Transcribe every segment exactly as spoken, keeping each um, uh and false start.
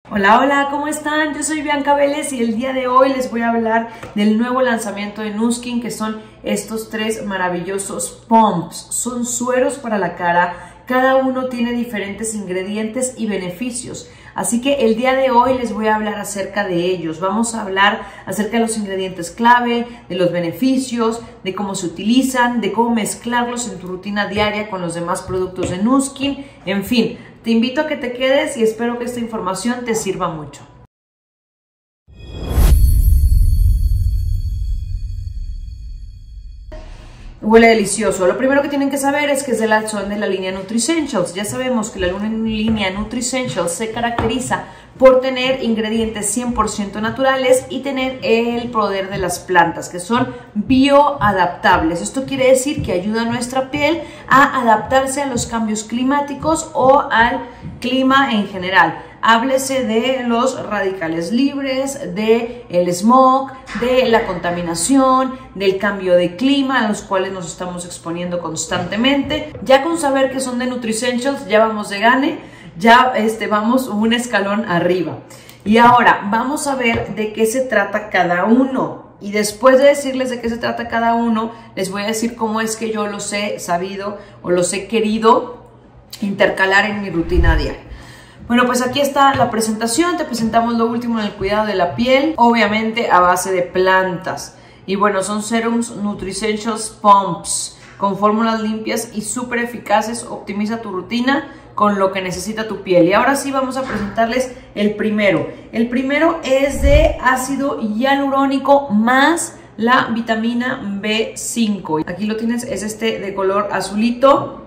Hola, hola, ¿cómo están? Yo soy Bianca Vélez y el día de hoy les voy a hablar del nuevo lanzamiento de Nu Skin, que son estos tres maravillosos pumps. Son sueros para la cara, cada uno tiene diferentes ingredientes y beneficios. Así que el día de hoy les voy a hablar acerca de ellos. Vamos a hablar acerca de los ingredientes clave, de los beneficios, de cómo se utilizan, de cómo mezclarlos en tu rutina diaria con los demás productos de Nu Skin, en fin. Te invito a que te quedes y espero que esta información te sirva mucho. Huele delicioso. Lo primero que tienen que saber es que es de la, son de la línea Nutricentials. Ya sabemos que la línea Nutricentials se caracteriza por tener ingredientes cien por ciento naturales y tener el poder de las plantas, que son bioadaptables. Esto quiere decir que ayuda a nuestra piel a adaptarse a los cambios climáticos o al clima en general. Háblese de los radicales libres, de el smog, de la contaminación, del cambio de clima a los cuales nos estamos exponiendo constantemente. Ya con saber que son de Nutricentials, ya vamos de gane, ya este, vamos un escalón arriba. Y ahora vamos a ver de qué se trata cada uno. Y después de decirles de qué se trata cada uno, les voy a decir cómo es que yo los he sabido o los he querido intercalar en mi rutina diaria. Bueno, pues aquí está la presentación. Te presentamos lo último en el cuidado de la piel, obviamente a base de plantas. Y bueno, son serums Nutricentials Pumps con fórmulas limpias y súper eficaces. Optimiza tu rutina con lo que necesita tu piel. Y ahora sí vamos a presentarles el primero. El primero es de ácido hialurónico más la vitamina B cinco. Aquí lo tienes, es este de color azulito.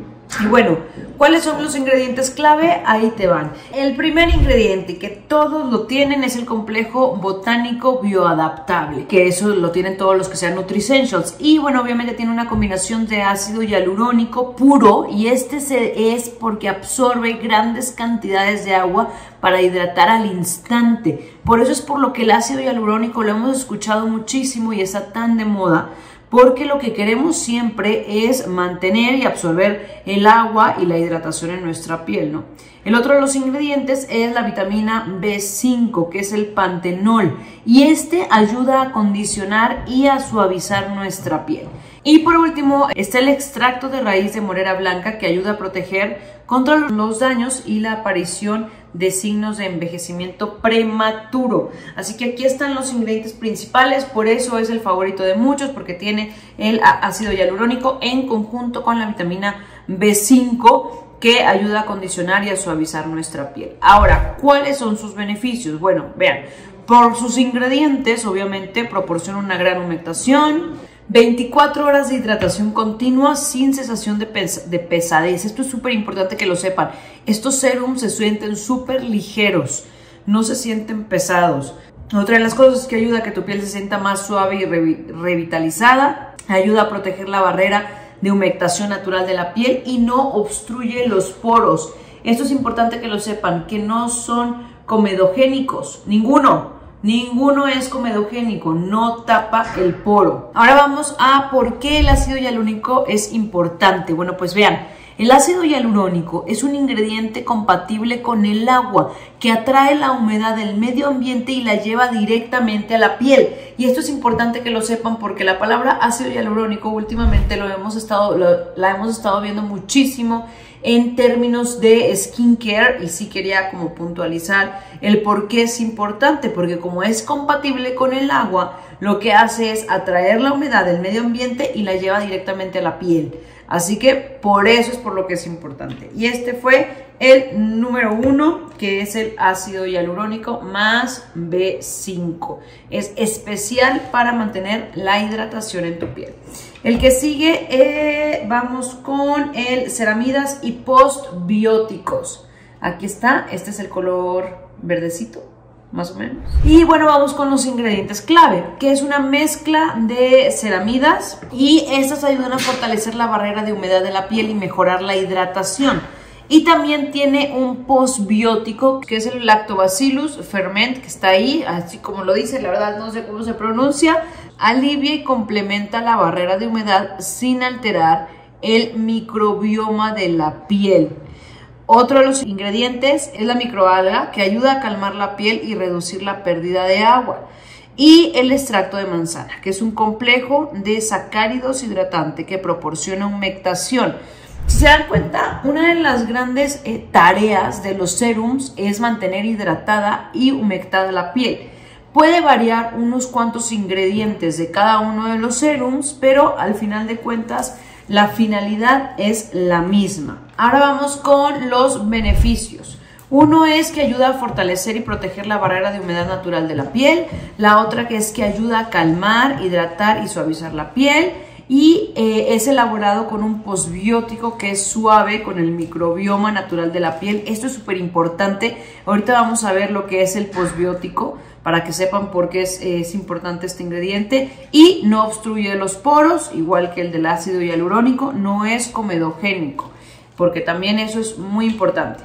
Y bueno, ¿cuáles son los ingredientes clave? Ahí te van. El primer ingrediente, que todos lo tienen, es el complejo botánico bioadaptable, que eso lo tienen todos los que sean Nutricentials. Y bueno, obviamente tiene una combinación de ácido hialurónico puro, y este se, es porque absorbe grandes cantidades de agua para hidratar al instante. Por eso es por lo que el ácido hialurónico lo hemos escuchado muchísimo y está tan de moda, porque lo que queremos siempre es mantener y absorber el agua y la hidratación en nuestra piel, ¿no? El otro de los ingredientes es la vitamina B cinco, que es el pantenol, y este ayuda a acondicionar y a suavizar nuestra piel. Y por último está el extracto de raíz de morera blanca, que ayuda a proteger contra los daños y la aparición de signos de envejecimiento prematuro. Así que aquí están los ingredientes principales, por eso es el favorito de muchos, porque tiene el ácido hialurónico en conjunto con la vitamina B cinco, que ayuda a acondicionar y a suavizar nuestra piel. Ahora, ¿cuáles son sus beneficios? Bueno, vean, por sus ingredientes, obviamente proporciona una gran humectación, veinticuatro horas de hidratación continua sin cesación de, pes de pesadez. Esto es súper importante que lo sepan. Estos serums se sienten súper ligeros, no se sienten pesados. Otra de las cosas es que ayuda a que tu piel se sienta más suave y re revitalizada. Ayuda a proteger la barrera de humectación natural de la piel y no obstruye los poros. Esto es importante que lo sepan, que no son comedogénicos, ninguno. Ninguno es comedogénico, no tapa el poro. Ahora vamos a por qué el ácido hialurónico es importante. Bueno, pues vean, el ácido hialurónico es un ingrediente compatible con el agua, que atrae la humedad del medio ambiente y la lleva directamente a la piel. Y esto es importante que lo sepan, porque la palabra ácido hialurónico últimamente lo hemos estado, lo, la hemos estado viendo muchísimo en términos de skincare, y sí quería como puntualizar el por qué es importante, porque como es compatible con el agua, lo que hace es atraer la humedad del medio ambiente y la lleva directamente a la piel. Así que por eso es por lo que es importante. Y este fue el número uno, que es el ácido hialurónico más B cinco. Es especial para mantener la hidratación en tu piel. El que sigue, eh, vamos con el ceramidas y postbióticos. Aquí está, este es el color verdecito, más o menos. Y bueno, vamos con los ingredientes clave, que es una mezcla de ceramidas, y estas ayudan a fortalecer la barrera de humedad de la piel y mejorar la hidratación. Y también tiene un postbiótico, que es el Lactobacillus ferment, que está ahí, así como lo dice, la verdad no sé cómo se pronuncia. Alivia y complementa la barrera de humedad sin alterar el microbioma de la piel. Otro de los ingredientes es la microalga, que ayuda a calmar la piel y reducir la pérdida de agua. Y el extracto de manzana, que es un complejo de sacáridos hidratante que proporciona humectación. Si se dan cuenta, una de las grandes eh, tareas de los serums es mantener hidratada y humectada la piel. Puede variar unos cuantos ingredientes de cada uno de los serums, pero al final de cuentas la finalidad es la misma. Ahora vamos con los beneficios. Uno es que ayuda a fortalecer y proteger la barrera de humedad natural de la piel. La otra que es que ayuda a calmar, hidratar y suavizar la piel. Y eh, es elaborado con un posbiótico que es suave con el microbioma natural de la piel. Esto es súper importante. Ahorita vamos a ver lo que es el posbiótico para que sepan por qué es, eh, es importante este ingrediente. Y no obstruye los poros, igual que el del ácido hialurónico. No es comedogénico, porque también eso es muy importante.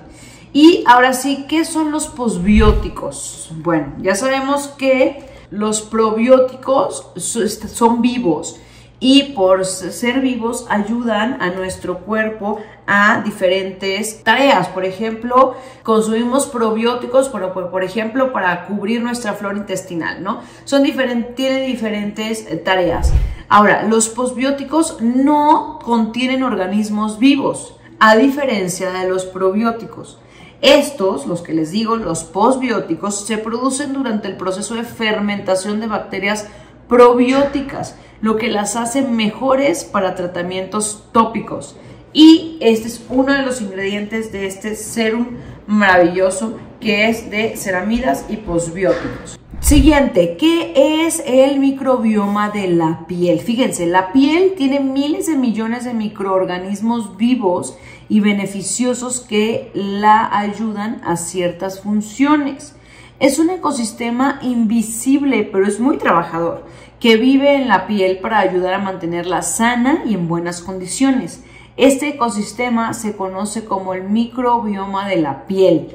Y ahora sí, ¿qué son los posbióticos? Bueno, ya sabemos que los probióticos son vivos y por ser vivos ayudan a nuestro cuerpo a diferentes tareas. Por ejemplo, consumimos probióticos, por, por ejemplo, para cubrir nuestra flora intestinal, ¿no? Son diferentes, tienen diferentes tareas. Ahora, los posbióticos no contienen organismos vivos, a diferencia de los probióticos. Estos, los que les digo, los posbióticos, se producen durante el proceso de fermentación de bacterias probióticas, lo que las hace mejores para tratamientos tópicos. Y este es uno de los ingredientes de este serum maravilloso, que es de ceramidas y posbióticos. Siguiente, ¿qué es el microbioma de la piel? Fíjense, la piel tiene miles de millones de microorganismos vivos y beneficiosos que la ayudan a ciertas funciones. Es un ecosistema invisible, pero es muy trabajador, que vive en la piel para ayudar a mantenerla sana y en buenas condiciones. Este ecosistema se conoce como el microbioma de la piel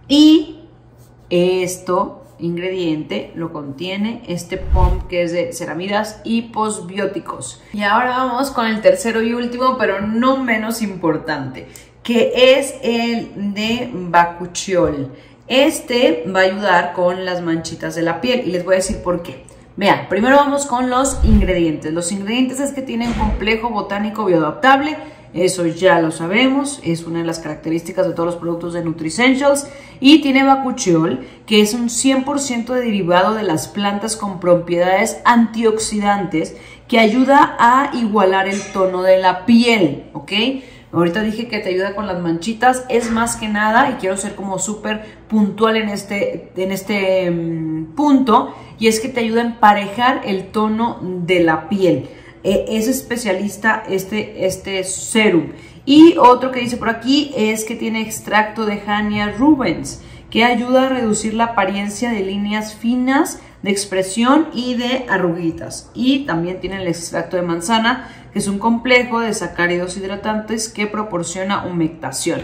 y esto ingrediente lo contiene este P O M, que es de ceramidas y posbióticos. Y ahora vamos con el tercero y último, pero no menos importante, que es el de bakuchiol. Este va a ayudar con las manchitas de la piel y les voy a decir por qué. Vean, primero vamos con los ingredientes. Los ingredientes es que tienen complejo botánico bioadaptable. Eso ya lo sabemos, es una de las características de todos los productos de NutriEssentials. Y tiene bakuchiol, que es un cien por ciento derivado de las plantas con propiedades antioxidantes que ayuda a igualar el tono de la piel, ¿ok? Ahorita dije que te ayuda con las manchitas, es más que nada, y quiero ser como súper puntual en este, en este um, punto, y es que te ayuda a emparejar el tono de la piel. Eh, es especialista este, este serum. Y otro que dice por aquí es que tiene extracto de Hania rubens, que ayuda a reducir la apariencia de líneas finas de expresión y de arruguitas. Y también tiene el extracto de manzana, que es un complejo de sacáridos hidratantes que proporciona humectación.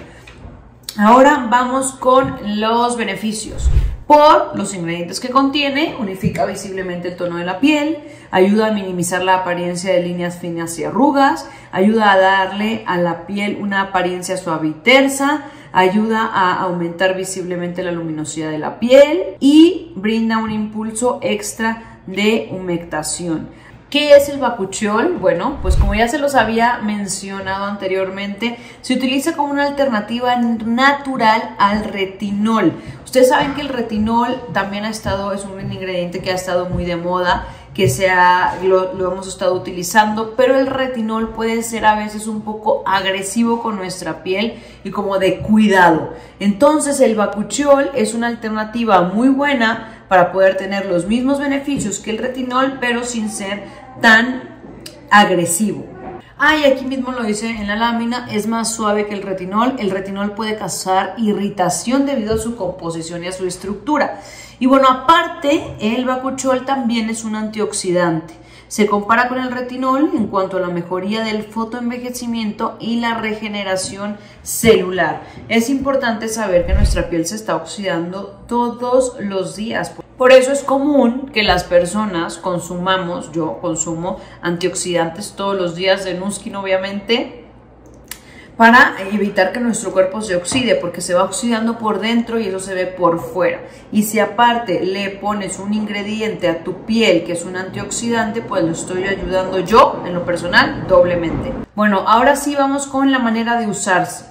Ahora vamos con los beneficios. Por los ingredientes que contiene, unifica visiblemente el tono de la piel, ayuda a minimizar la apariencia de líneas finas y arrugas, ayuda a darle a la piel una apariencia suave y tersa, ayuda a aumentar visiblemente la luminosidad de la piel y brinda un impulso extra de humectación. ¿Qué es el bakuchiol? Bueno, pues como ya se los había mencionado anteriormente, se utiliza como una alternativa natural al retinol. Ustedes saben que el retinol también ha estado, es un ingrediente que ha estado muy de moda, que se ha, lo, lo hemos estado utilizando, pero el retinol puede ser a veces un poco agresivo con nuestra piel y como de cuidado. Entonces el bakuchiol es una alternativa muy buena para poder tener los mismos beneficios que el retinol, pero sin ser tan agresivo. Ah, y aquí mismo lo dice en la lámina, es más suave que el retinol. El retinol puede causar irritación debido a su composición y a su estructura. Y bueno, aparte, el bakuchiol también es un antioxidante. Se compara con el retinol en cuanto a la mejoría del fotoenvejecimiento y la regeneración celular. Es importante saber que nuestra piel se está oxidando todos los días. Por eso es común que las personas consumamos, yo consumo antioxidantes todos los días de Nu Skin obviamente, para evitar que nuestro cuerpo se oxide, porque se va oxidando por dentro y eso se ve por fuera. Y si aparte le pones un ingrediente a tu piel que es un antioxidante, pues lo estoy ayudando yo, en lo personal, doblemente. Bueno, ahora sí vamos con la manera de usarse.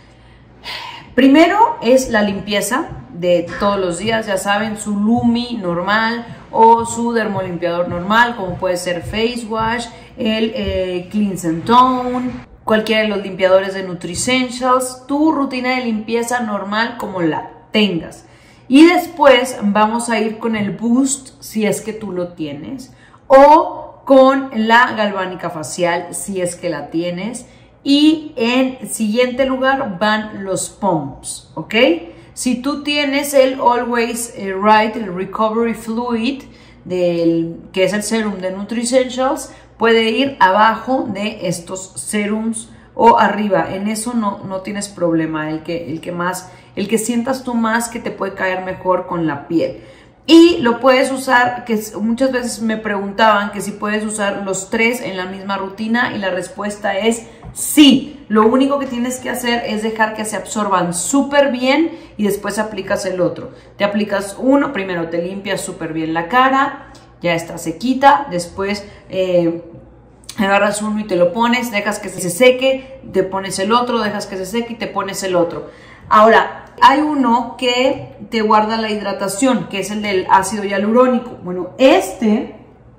Primero es la limpieza de todos los días, ya saben, su Lumi normal o su dermolimpiador normal, como puede ser Face Wash, el eh, Cleanse and Tone, cualquiera de los limpiadores de Nutricentials, tu rutina de limpieza normal como la tengas. Y después vamos a ir con el Boost, si es que tú lo tienes, o con la galvánica facial, si es que la tienes. Y en siguiente lugar van los pumps, ¿ok? Si tú tienes el Always Right, el Recovery Fluid, del, que es el serum de Nutricentials, puede ir abajo de estos serums o arriba. En eso no, no tienes problema, el que, el que más, el que sientas tú más que te puede caer mejor con la piel. Y lo puedes usar, que muchas veces me preguntaban que si puedes usar los tres en la misma rutina, y la respuesta es sí. Lo único que tienes que hacer es dejar que se absorban súper bien y después aplicas el otro. Te aplicas uno, primero te limpias súper bien la cara, ya está sequita, después eh, agarras uno y te lo pones, dejas que se seque, te pones el otro, dejas que se seque y te pones el otro. Ahora, hay uno que te guarda la hidratación, que es el del ácido hialurónico. Bueno, este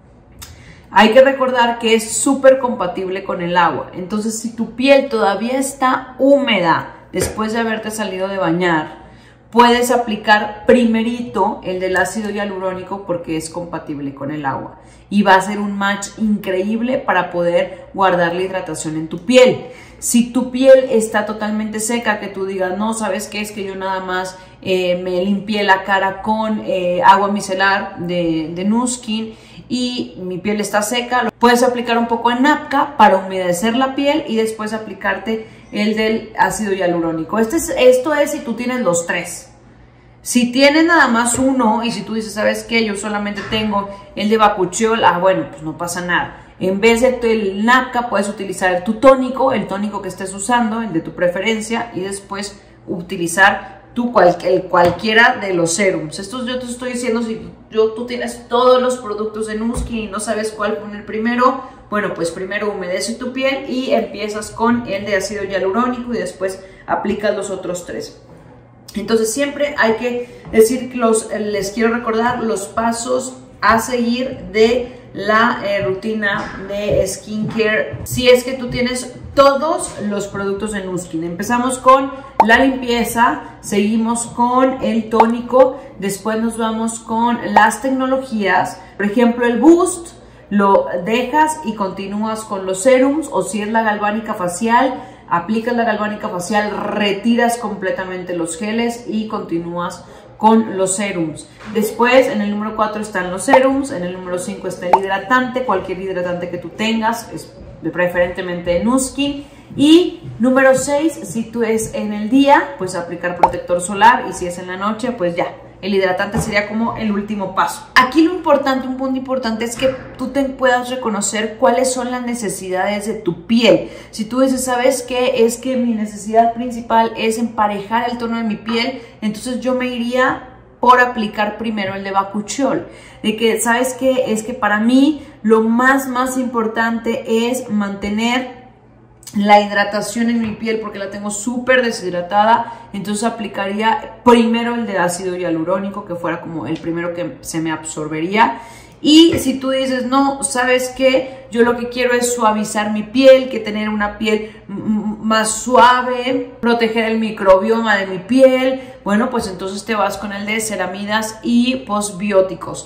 hay que recordar que es súper compatible con el agua. Entonces, si tu piel todavía está húmeda después de haberte salido de bañar, puedes aplicar primerito el del ácido hialurónico porque es compatible con el agua. Y va a ser un match increíble para poder guardar la hidratación en tu piel. Si tu piel está totalmente seca, que tú digas, no, ¿sabes qué? Es que yo nada más eh, me limpié la cara con eh, agua micelar de, de Nu Skin y mi piel está seca, puedes aplicar un poco de napka para humedecer la piel y después aplicarte el del ácido hialurónico. Este es, esto es si tú tienes los tres. Si tienes nada más uno y si tú dices, ¿sabes qué? Yo solamente tengo el de Bakuchiol, ah, bueno, pues no pasa nada. En vez de el napka puedes utilizar tu tónico, el tónico que estés usando, el de tu preferencia, y después utilizar tu cual, el cualquiera de los serums. Esto yo te estoy diciendo, si yo, tú tienes todos los productos de Nu Skin y no sabes cuál poner primero, bueno, pues primero humedece tu piel y empiezas con el de ácido hialurónico y después aplicas los otros tres. Entonces siempre hay que decir que los, les quiero recordar los pasos a seguir de la eh, rutina de skincare si es que tú tienes todos los productos de Nu Skin. Empezamos con la limpieza, seguimos con el tónico, después nos vamos con las tecnologías, por ejemplo el Boost lo dejas y continúas con los serums, o si es la galvánica facial, aplicas la galvánica facial, retiras completamente los geles y continúas con los serums. Después en el número cuatro están los serums, en el número cinco está el hidratante, cualquier hidratante que tú tengas, es de preferentemente de Nu Skin. Y número seis, si tú es en el día, pues aplicar protector solar, y si es en la noche, pues ya, el hidratante sería como el último paso. Aquí lo importante, un punto importante es que tú te puedas reconocer cuáles son las necesidades de tu piel. Si tú dices, ¿sabes qué? Es que mi necesidad principal es emparejar el tono de mi piel, entonces yo me iría por aplicar primero el de Bakuchiol. De que, ¿sabes qué? Es que para mí lo más, más importante es mantener la hidratación en mi piel porque la tengo súper deshidratada, entonces aplicaría primero el de ácido hialurónico, que fuera como el primero que se me absorbería. Y si tú dices, no, ¿sabes qué? Yo lo que quiero es suavizar mi piel, que tener una piel más suave, proteger el microbioma de mi piel, bueno, pues entonces te vas con el de ceramidas y postbióticos.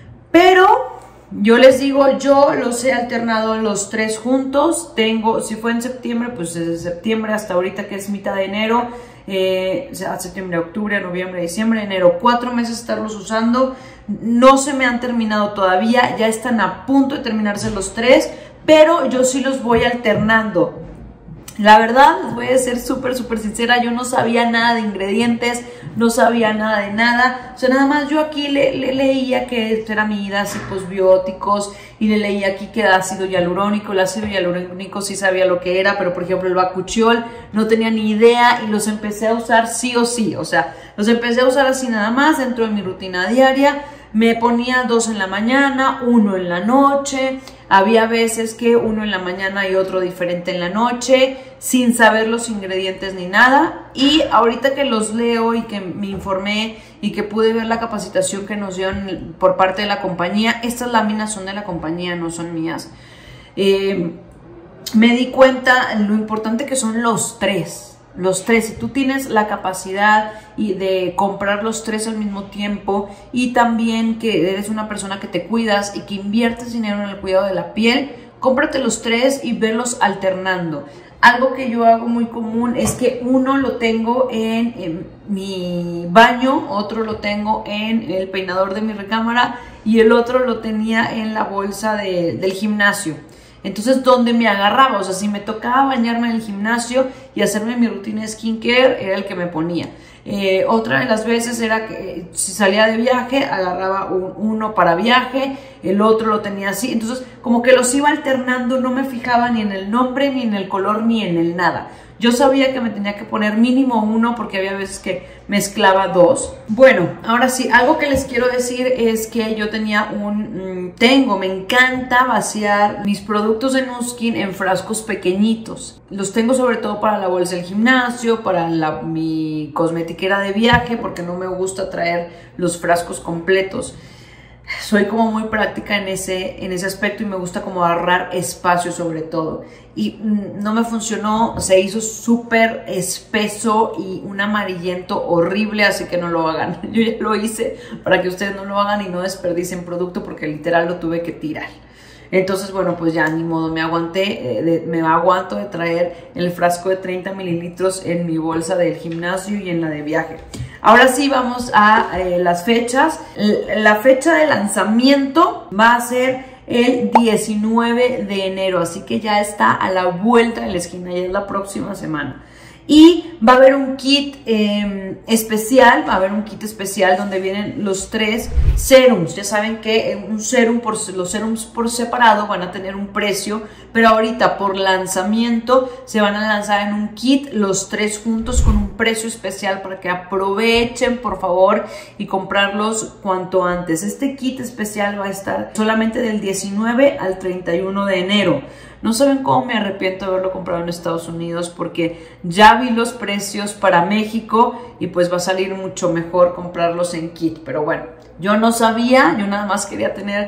Pero yo les digo, yo los he alternado los tres juntos. Tengo, si fue en septiembre, pues desde septiembre hasta ahorita que es mitad de enero, eh, septiembre, octubre, noviembre, diciembre, enero, cuatro meses estarlos usando. No se me han terminado todavía, ya están a punto de terminarse los tres, pero yo sí los voy alternando La verdad, les voy a ser súper, súper sincera, yo no sabía nada de ingredientes, no sabía nada de nada, o sea, nada más yo aquí le, le leía que ceramidas y posbióticos, y le leía aquí que ácido hialurónico. El ácido hialurónico sí sabía lo que era, pero por ejemplo el bakuchiol no tenía ni idea, y los empecé a usar sí o sí, o sea, los empecé a usar así nada más dentro de mi rutina diaria. Me ponía dos en la mañana, uno en la noche. Había veces que uno en la mañana y otro diferente en la noche, sin saber los ingredientes ni nada. Y ahorita que los leo y que me informé y que pude ver la capacitación que nos dieron por parte de la compañía, estas láminas son de la compañía, no son mías. Eh, me di cuenta lo importante que son los tres. Los tres, si tú tienes la capacidad y de comprar los tres al mismo tiempo, y también que eres una persona que te cuidas y que inviertes dinero en el cuidado de la piel, cómprate los tres y verlos alternando. Algo que yo hago muy común es que uno lo tengo en, en mi baño, otro lo tengo en el peinador de mi recámara y el otro lo tenía en la bolsa de, del gimnasio. Entonces, ¿dónde me agarraba? O sea, si me tocaba bañarme en el gimnasio y hacerme mi rutina de skincare, era el que me ponía. Eh, otra de las veces era que eh, si salía de viaje, agarraba un, uno para viaje, el otro lo tenía así. Entonces, como que los iba alternando, no me fijaba ni en el nombre, ni en el color, ni en el nada. Yo sabía que me tenía que poner mínimo uno porque había veces que mezclaba dos. Bueno, ahora sí, algo que les quiero decir es que yo tenía un... Tengo, me encanta vaciar mis productos de Nu Skin en frascos pequeñitos. Los tengo sobre todo para la bolsa del gimnasio, para la, mi cosmetiquera de viaje, porque no me gusta traer los frascos completos. Soy como muy práctica en ese, en ese aspecto y me gusta como ahorrar espacio sobre todo. Y no me funcionó, se hizo súper espeso y un amarillento horrible, así que no lo hagan. Yo ya lo hice para que ustedes no lo hagan y no desperdicien producto, porque literal lo tuve que tirar. Entonces, bueno, pues ya ni modo, me aguanté, eh, de, me aguanto de traer el frasco de treinta mililitros en mi bolsa del gimnasio y en la de viaje. Ahora sí, vamos a eh, las fechas. La fecha de lanzamiento va a ser el diecinueve de enero, así que ya está a la vuelta de la esquina, ya es la próxima semana. Y va a haber un kit eh, especial, va a haber un kit especial donde vienen los tres serums. Ya saben que un serum por, los serums por separado van a tener un precio, pero ahorita por lanzamiento se van a lanzar en un kit los tres juntos con un precio especial para que aprovechen por favor y comprarlos cuanto antes. Este kit especial va a estar solamente del diecinueve al treinta y uno de enero. No saben cómo me arrepiento de haberlo comprado en Estados Unidos, porque ya vi los precios para México y pues va a salir mucho mejor comprarlos en kit. Pero bueno, yo no sabía, yo nada más quería tener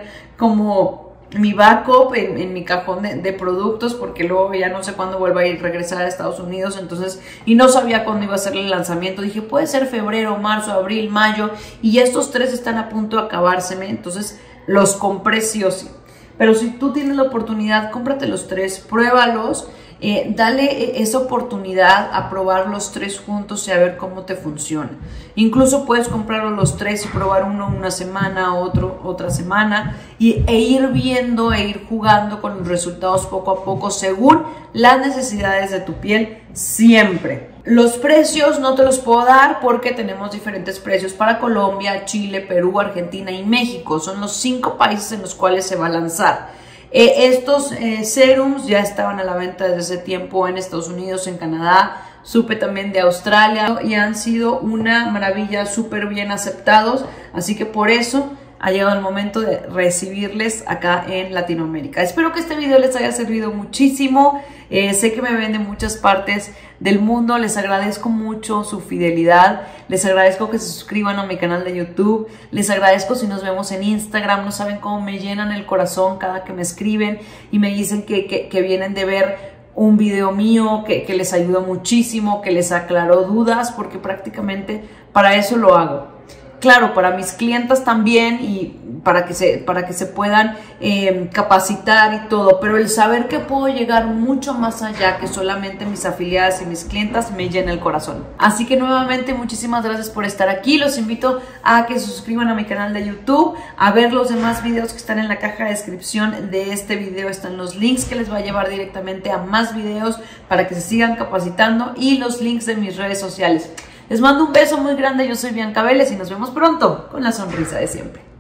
como mi backup en, en mi cajón de, de productos, porque luego ya no sé cuándo vuelva a ir regresar a Estados Unidos, entonces, y no sabía cuándo iba a ser el lanzamiento. Dije, puede ser febrero, marzo, abril, mayo, y estos tres están a punto de acabárseme, entonces los compré sí o sí. Pero si tú tienes la oportunidad, cómprate los tres, pruébalos, eh, dale esa oportunidad a probar los tres juntos y a ver cómo te funciona. Incluso puedes comprarlos los tres y probar uno una semana, otro otra semana, y, e ir viendo e ir jugando con los resultados poco a poco según las necesidades de tu piel siempre. Los precios no te los puedo dar porque tenemos diferentes precios para Colombia, Chile, Perú, Argentina y México. Son los cinco países en los cuales se va a lanzar. Eh, estos eh, serums ya estaban a la venta desde ese tiempo en Estados Unidos, en Canadá, supe también de Australia, y han sido una maravilla, súper bien aceptados. Así que por eso ha llegado el momento de recibirles acá en Latinoamérica. Espero que este video les haya servido muchísimo. Eh, sé que me ven de muchas partes del mundo. Les agradezco mucho su fidelidad. Les agradezco que se suscriban a mi canal de YouTube. Les agradezco si nos vemos en Instagram. No saben cómo me llenan el corazón cada que me escriben y me dicen que, que, que vienen de ver un video mío, que, que les ayudó muchísimo, que les aclaró dudas, porque prácticamente para eso lo hago. Claro, para mis clientas también, y para que se, para que se puedan eh, capacitar y todo, pero el saber que puedo llegar mucho más allá que solamente mis afiliadas y mis clientas me llena el corazón. Así que nuevamente muchísimas gracias por estar aquí. Los invito a que se suscriban a mi canal de YouTube, a ver los demás videos que están en la caja de descripción de este video. Están los links que les va a llevar directamente a más videos para que se sigan capacitando y los links de mis redes sociales. Les mando un beso muy grande, yo soy Bianca Vélez y nos vemos pronto con la sonrisa de siempre.